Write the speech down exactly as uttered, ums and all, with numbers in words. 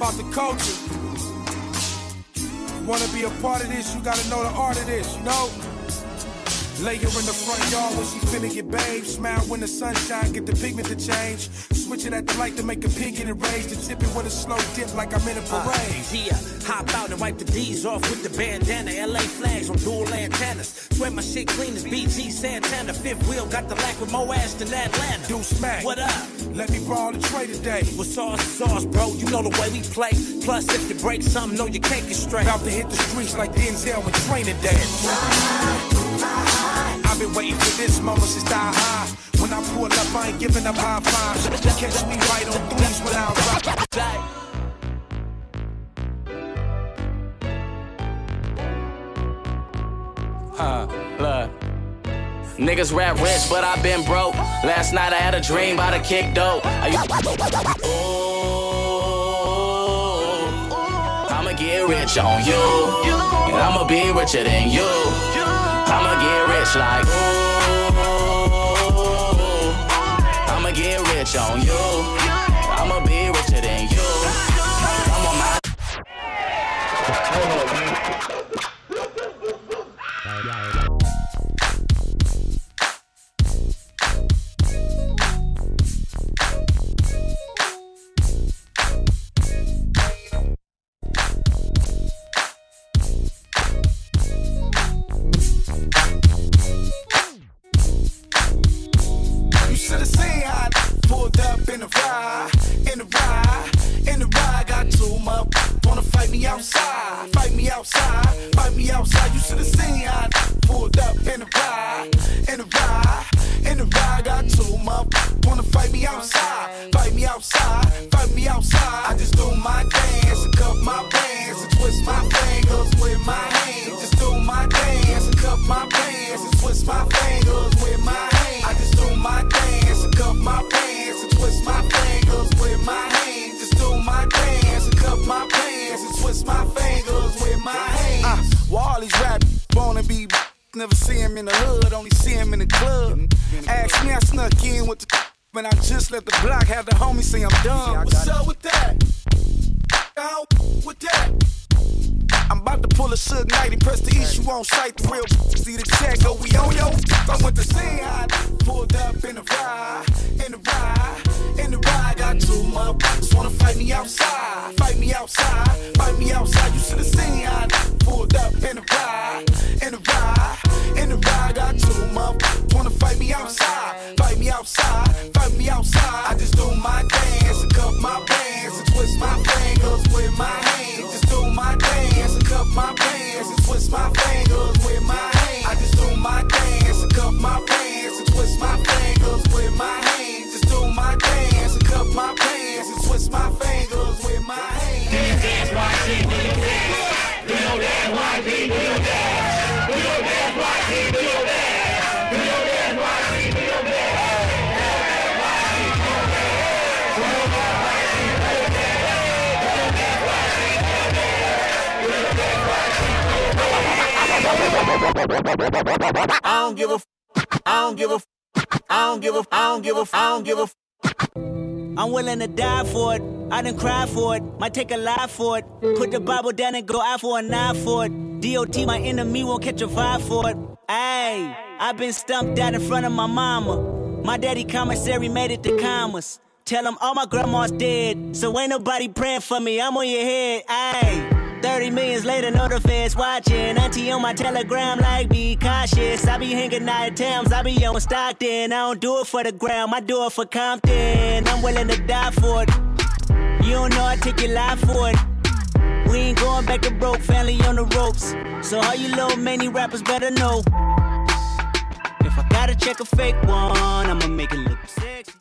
about the culture. You wanna be a part of this, you gotta know the art of this, you know? Lay her in the front yard when she finna get bathed. Smile when the sunshine, get the pigment to change. Switch it at the light to make a pig get enraged. And tip it with a slow dip like I'm in a parade. Uh, yeah, hop out and wipe the D's off with the bandana. L A flags on dual antennas. Sweat my shit clean as B G Santana. Fifth wheel got the lack with more ass than Atlanta. Do smack. What up? Let me borrow the tray today. With sauce, sauce, bro. You know the way we play. Plus, if you break something, know your cake is straight. About to hit the streets like Denzel with Training Day. I've been waiting for this moment since die high. When I pull up, I ain't giving up high fives. Catch me right on threes when I rock. Huh, look. Niggas rap rich, but I been broke. Last night I had a dream about a kick dope. I Ooh, I'ma get rich on you, and I'ma be richer than you. I'ma get rich like ooh. I'ma get rich on you. I'ma be richer than you. I'm on my. Never see him in the hood, only see him in the club. Ask me, I snuck in with the when I just left the block, had the homie say I'm done. What's up with that? Out with that? I'm about to pull a Suge Knight and press the issue on sight. The real see the check, go we on yo. I went to see how pulled up in the ride, in the ride, in the ride. Got two motherfuckers wanna fight me outside, fight me outside, fight me outside. You should have seen how pulled up in the ride, in the ride, in the ride. Got two motherfuckers wanna fight me outside, fight me outside, fight me outside. I just do my dance and cup my bands and twist my fingers with my hands. Just do my dance and cup my bands and twist my fingers with my hands. I just do my dance and cup my bands and twist my fingers with my hands. Just do my dance and cup my bands and twist my fingers with my hands. Do your dance, Y G, do your dance. Do your dance, Y G, do your dance. Do your dance, Y G, do your dance. Do your dance, Y G, do your dance. I don't give a f I don't give a f I don't give a f I don't give a f I don't give a f I'm willing to die for it. I done cry for it. Might take a life for it. Put the Bible down and go out for a knife for it. D O T, my enemy, won't catch a vibe for it. Ayy, I been stumped out in front of my mama. My daddy commissary made it to commas. Tell him all my grandma's dead, so ain't nobody praying for me. I'm on your head. Ayy. thirty millions later, know the feds watching. Auntie on my telegram like, be cautious. I be hanging out at Tams, I be on Stockton. I don't do it for the gram, I do it for Compton. I'm willing to die for it. You don't know I take your life for it. We ain't going back to broke, family on the ropes. So all you little many rappers better know. If I gotta check a fake one, I'ma make it look sexy.